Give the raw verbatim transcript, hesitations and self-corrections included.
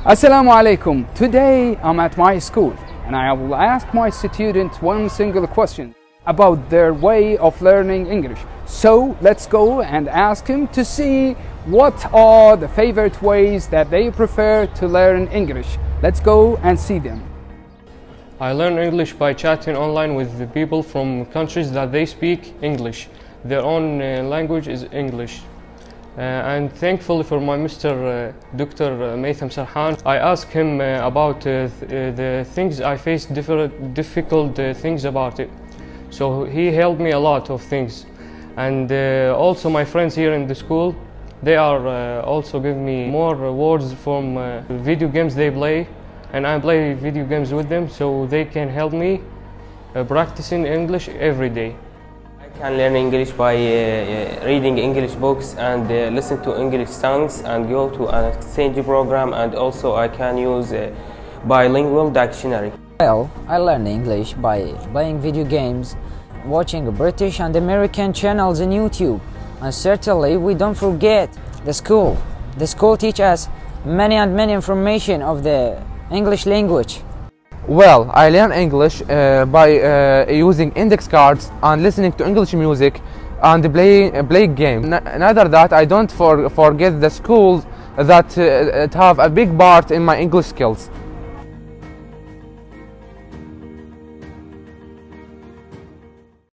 Assalamu alaikum. Today I'm at my school and I will ask my students one single question about their way of learning English. So let's go and ask him to see what are the favorite ways that they prefer to learn English. Let's go and see them. I learn English by chatting online with the people from countries that they speak English. Their own uh, language is English. Uh, and thankfully for my Mister Uh, Doctor Maytham Sarhan, I asked him uh, about uh, th uh, the things I faced, different difficult uh, things about it. So he helped me a lot of things. And uh, also my friends here in the school, they are uh, also giving me more words from uh, video games they play, and I play video games with them, so they can help me uh, practicing English every day. I can learn English by uh, reading English books and uh, listen to English songs and go to an exchange program, and also I can use a bilingual dictionary. Well, I learn English by playing video games, watching British and American channels on YouTube, and certainly we don't forget the school. The school teaches us many and many information of the English language. Well, I learn English uh, by uh, using index cards and listening to English music and playing uh, play games. Neither that, I don't for, forget the schools that uh, have a big part in my English skills.